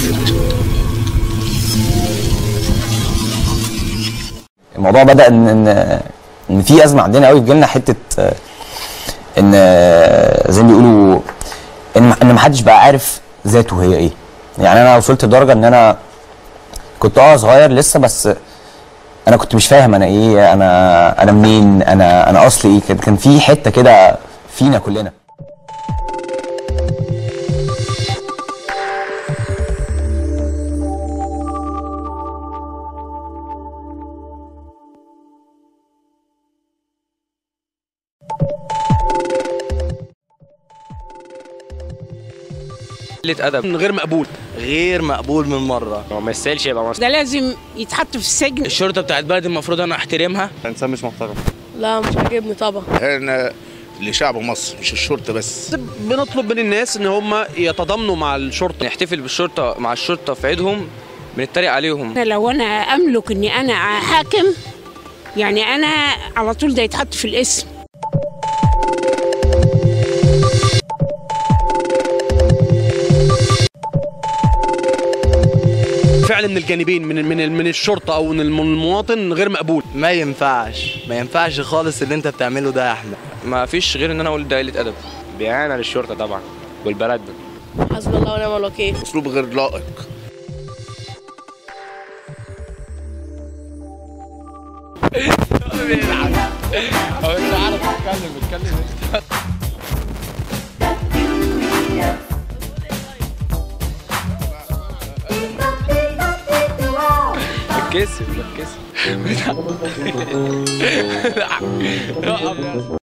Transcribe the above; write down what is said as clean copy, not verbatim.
الموضوع بدأ ان في ازمه عندنا قوي، في جيلنا حته ان زي ما بيقولوا ان محدش بقى عارف ذاته هي ايه. يعني انا وصلت لدرجه ان انا كنت صغير لسه، بس انا كنت مش فاهم انا ايه، انا منين، انا اصلي ايه. كان في حته كده فينا كلنا. قلة أدب غير مقبول، غير مقبول من مرة. هو ما يستاهلش يبقى مصري، ده لازم يتحط في السجن. الشرطة بتاعت بلدي المفروض أنا أحترمها. إنسان مش محترم. لا مش عاجبني طبعا. احنا لشعب مصر مش الشرطة بس. بنطلب من الناس إن هم يتضامنوا مع الشرطة. نحتفل بالشرطة مع الشرطة في عيدهم، بنتريق عليهم. لو أنا أملك إني أنا حاكم، يعني أنا على طول ده يتحط في الاسم. فعل من الجانبين، من الشرطة أو من المواطن غير مقبول. ما ينفعش خالص اللي أنت بتعمله ده يا أحمد. ما فيش غير إن أنا أقول ده قلة أدب، بإهانة للشرطة طبعا والبلد. حسبي الله ونعم الوكيل. اسلوب غير لائق. هو مش عارف اتكلم بتكسب